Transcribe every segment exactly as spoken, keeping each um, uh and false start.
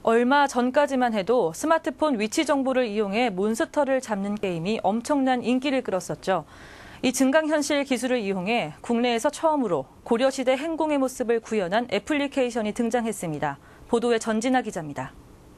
얼마 전까지만 해도 스마트폰 위치 정보를 이용해 몬스터를 잡는 게임이 엄청난 인기를 끌었었죠. 이 증강현실 기술을 이용해 국내에서 처음으로 고려시대 행궁의 모습을 구현한 애플리케이션이 등장했습니다. 보도에 전진아 기자입니다.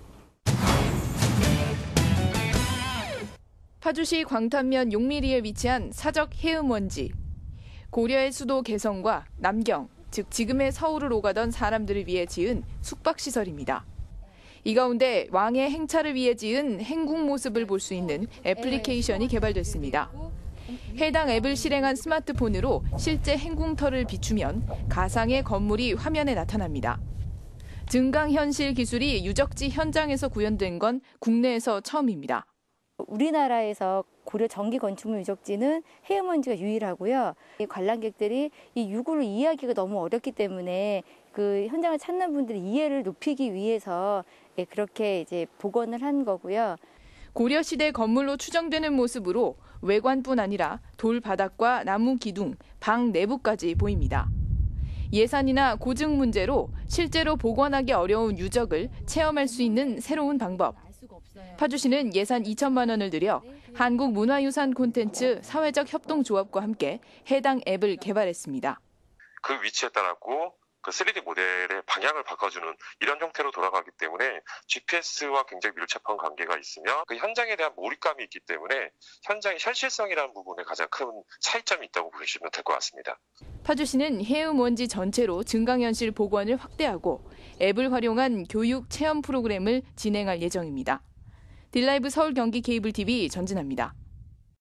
파주시 광탄면 용미리에 위치한 사적 해음원지. 고려의 수도 개성과 남경, 즉 지금의 서울을 오가던 사람들을 위해 지은 숙박시설입니다. 이 가운데 왕의 행차를 위해 지은 행궁 모습을 볼 수 있는 애플리케이션이 개발됐습니다. 해당 앱을 실행한 스마트폰으로 실제 행궁터를 비추면 가상의 건물이 화면에 나타납니다. 증강현실 기술이 유적지 현장에서 구현된 건 국내에서 처음입니다. 우리나라에서 고려 정기 건축물 유적지는 해음원지가 유일하고요. 관람객들이 이 유구를 이해하기가 너무 어렵기 때문에 그 현장을 찾는 분들의 이해를 높이기 위해서 그렇게 이제 복원을 한 거고요. 고려시대 건물로 추정되는 모습으로 외관뿐 아니라 돌 바닥과 나무 기둥, 방 내부까지 보입니다. 예산이나 고증 문제로 실제로 복원하기 어려운 유적을 체험할 수 있는 새로운 방법. 파주시는 예산 이천만 원을 들여 한국문화유산 콘텐츠 사회적 협동조합과 함께 해당 앱을 개발했습니다. 그 위치에 따랐고 그 쓰리디 모델의 방향을 바꿔주는 이런 형태로 돌아가기 때문에 지피에스와 굉장히 밀접한 관계가 있으며 그 현장에 대한 몰입감이 있기 때문에 현장의 현실성이라는 부분에 가장 큰 차이점이 있다고 보시면 될 것 같습니다. 파주시는 해음원지 전체로 증강현실 복원을 확대하고 앱을 활용한 교육 체험 프로그램을 진행할 예정입니다. 딜라이브 서울 경기 케이블 티비 전진아입니다.